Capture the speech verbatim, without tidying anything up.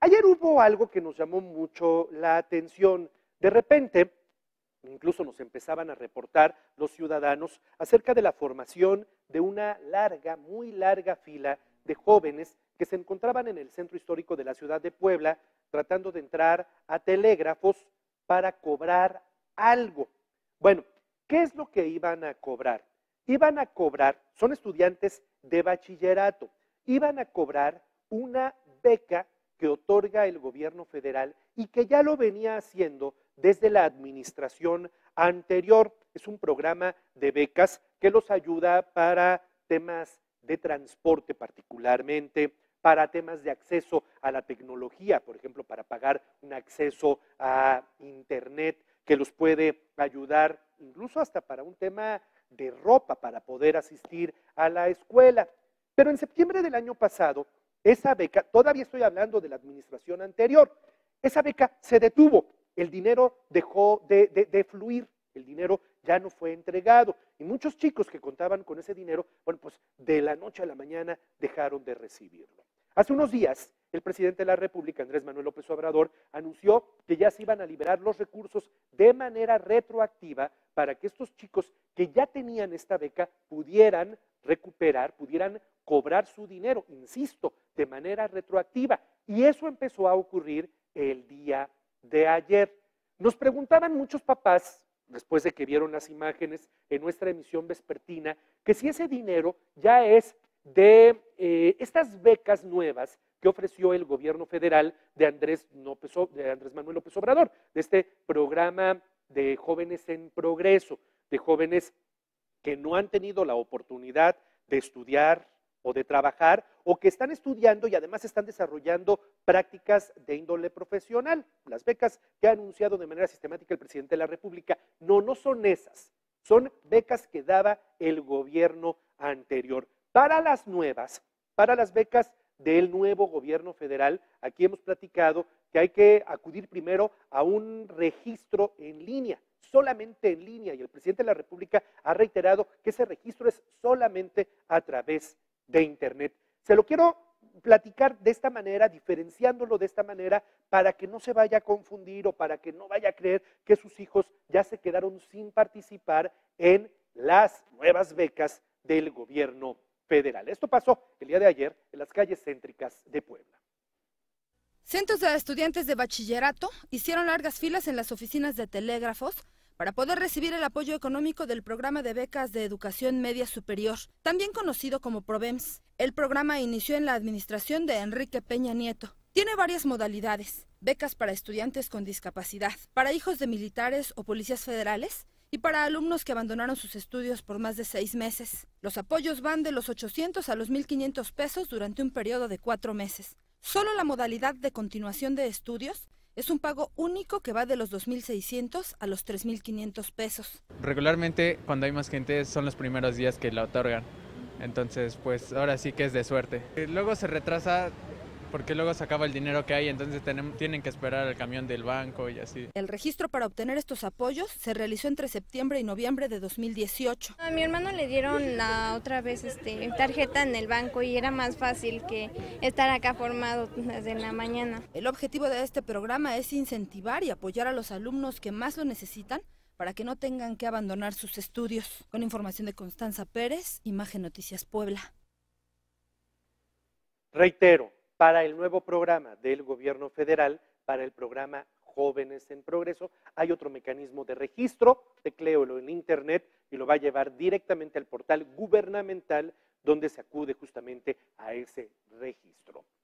Ayer hubo algo que nos llamó mucho la atención. De repente, incluso nos empezaban a reportar los ciudadanos acerca de la formación de una larga, muy larga fila de jóvenes que se encontraban en el centro histórico de la ciudad de Puebla tratando de entrar a telégrafos para cobrar algo. Bueno, ¿qué es lo que iban a cobrar? Iban a cobrar, son estudiantes de bachillerato, iban a cobrar una beca que otorga el gobierno federal y que ya lo venía haciendo desde la administración anterior. Es un programa de becas que los ayuda para temas de transporte particularmente, para temas de acceso a la tecnología, por ejemplo, para pagar un acceso a internet que los puede ayudar incluso hasta para un tema de ropa para poder asistir a la escuela. Pero en septiembre del año pasado, esa beca, todavía estoy hablando de la administración anterior, esa beca se detuvo, el dinero dejó de, de, de fluir, el dinero ya no fue entregado y muchos chicos que contaban con ese dinero, bueno, pues de la noche a la mañana dejaron de recibirlo. Hace unos días, el presidente de la República, Andrés Manuel López Obrador, anunció que ya se iban a liberar los recursos de manera retroactiva para que estos chicos que ya tenían esta beca pudieran recuperar, pudieran cobrar su dinero, insisto, de manera retroactiva. Y eso empezó a ocurrir el día de ayer. Nos preguntaban muchos papás, después de que vieron las imágenes en nuestra emisión vespertina, que si ese dinero ya es de eh, estas becas nuevas que ofreció el gobierno federal de Andrés, López, de Andrés Manuel López Obrador, de este programa de jóvenes en progreso, de jóvenes que no han tenido la oportunidad de estudiar o de trabajar, o que están estudiando y además están desarrollando prácticas de índole profesional. Las becas que ha anunciado de manera sistemática el presidente de la República, no, no son esas, son becas que daba el gobierno anterior. Para las nuevas, para las becas del nuevo gobierno federal, aquí hemos platicado que hay que acudir primero a un registro en línea, solamente en línea, y el presidente de la República ha reiterado que ese registro es solamente a través de internet. Se lo quiero platicar de esta manera, diferenciándolo de esta manera, para que no se vaya a confundir o para que no vaya a creer que sus hijos ya se quedaron sin participar en las nuevas becas del gobierno federal. Esto pasó el día de ayer en las calles céntricas de Puebla. Cientos de estudiantes de bachillerato hicieron largas filas en las oficinas de telégrafos para poder recibir el apoyo económico del programa de becas de educación media superior, también conocido como PROVEMS. El programa inició en la administración de Enrique Peña Nieto. Tiene varias modalidades: becas para estudiantes con discapacidad, para hijos de militares o policías federales, y para alumnos que abandonaron sus estudios por más de seis meses. Los apoyos van de los ochocientos a los mil quinientos pesos durante un periodo de cuatro meses. Solo la modalidad de continuación de estudios es un pago único que va de los dos mil seiscientos a los tres mil quinientos pesos. Regularmente, cuando hay más gente, son los primeros días que la otorgan. Entonces, pues ahora sí que es de suerte. Luego se retrasa porque luego se acaba el dinero que hay, entonces tenemos, tienen que esperar al camión del banco y así. El registro para obtener estos apoyos se realizó entre septiembre y noviembre de dos mil dieciocho. A mi hermano le dieron la otra vez este, tarjeta en el banco y era más fácil que estar acá formado desde la mañana. El objetivo de este programa es incentivar y apoyar a los alumnos que más lo necesitan para que no tengan que abandonar sus estudios. Con información de Constanza Pérez, Imagen Noticias Puebla. Reitero, para el nuevo programa del gobierno federal, para el programa Jóvenes en Progreso, hay otro mecanismo de registro, tecléelo en internet y lo va a llevar directamente al portal gubernamental donde se acude justamente a ese registro.